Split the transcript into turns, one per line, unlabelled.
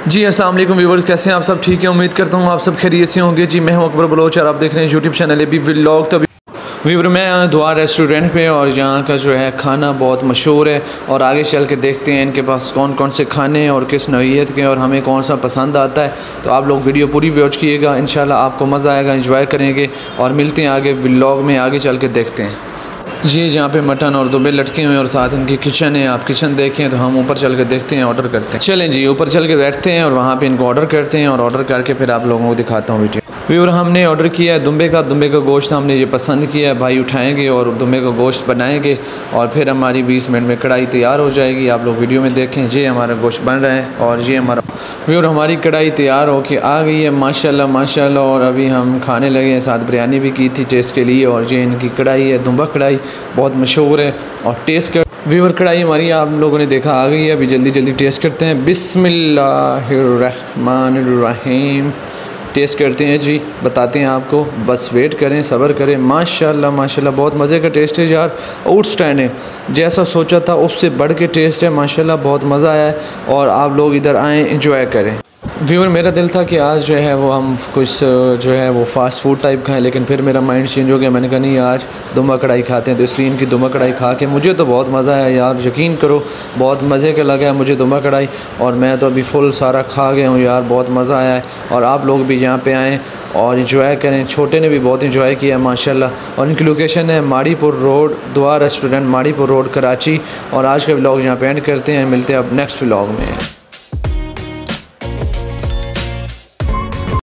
जी अस्सलाम वालेकुम व्यूवर्स, कैसे हैं आप सब? ठीक है, उम्मीद करता हूँ आप सब खैरियत से होंगे। जी मैं हूँ अकबर बलोच और आप देख रहे हैं यूट्यूब चैनल अभी व्लॉग। तो व्यूवर मैं यहाँ दुआ रेस्टोरेंट पे और यहाँ का जो है खाना बहुत मशहूर है और आगे चल के देखते हैं इनके पास कौन कौन से खाने हैं और किस नौइयत के और हमें कौन सा पसंद आता है। तो आप लोग वीडियो पूरी वॉच कीजिएगा, इंशाल्लाह आपको मज़ा आएगा, एंजॉय करेंगे और मिलते हैं आगे व्लॉग में, आगे चल के देखते हैं। ये जहाँ पे मटन और दुबे लटके हुए हैं और साथ इनकी किचन है, आप किचन देखें। तो हम ऊपर चल के देखते हैं, ऑर्डर करते हैं। चलें जी, ऊपर चल के बैठते हैं और वहाँ पे इनको ऑर्डर करते हैं और ऑर्डर करके फिर आप लोगों को दिखाता हूँ वीडियो। व्यूअर हमने ऑर्डर किया है दुम्बे का गोश्त हमने ये पसंद किया है। भाई उठाएंगे और दुम्बे का गोश्त बनाएंगे और फिर हमारी 20 मिनट में कढ़ाई तैयार हो जाएगी। आप लोग वीडियो में देखें। ये हमारा गोश्त बन रहा है और ये हमारा व्यूअर हमारी कढ़ाई तैयार होके आ गई है माशाल्लाह माशाल्लाह। और अभी हम खाने लगे हैं, साथ बिरयानी भी की थी टेस्ट के लिए। और ये इनकी कढ़ाई है, दुम्बा कढ़ाई बहुत मशहूर है और टेस्ट कर व्यूअर कढ़ाई हमारी आप लोगों ने देखा आ गई है। अभी जल्दी जल्दी टेस्ट करते हैं। बिस्मिल्लाहिर्रहमानिर्रहीम। टेस्ट करते हैं जी, बताते हैं आपको, बस वेट करें, सब्र करें। माशाल्लाह माशाल्लाह बहुत मज़े का टेस्ट है यार, आउटस्टैंडिंग। जैसा सोचा था उससे बढ़ के टेस्ट है माशाल्लाह, बहुत मज़ा आया है। और आप लोग इधर आएँ, एंजॉय करें। व्यूअर मेरा दिल था कि आज जो है वो हम कुछ जो है वो फ़ास्ट फूड टाइप खाएं, लेकिन फिर मेरा माइंड चेंज हो गया। मैंने कहा नहीं, आज दुम्बा कढ़ाई खाते हैं। तो इसलिए इनकी दुम्बा कढ़ाई खा के मुझे तो बहुत मज़ा आया यार, यकीन करो बहुत मज़े का लगा है मुझे दुम्बा कढ़ाई। और मैं तो अभी फुल सारा खा गया हूँ यार, बहुत मज़ा आया है। और आप लोग भी यहाँ पे आएँ और इंजॉय करें। छोटे ने भी बहुत इंजॉय किया माशाल्लाह। और इनकी लोकेशन है Maripur road, Dua restaurant, Maripur road, Karachi. और आज का व्लॉग यहाँ पे एंड करते हैं, मिलते हैं अब नेक्स्ट व्लॉग में।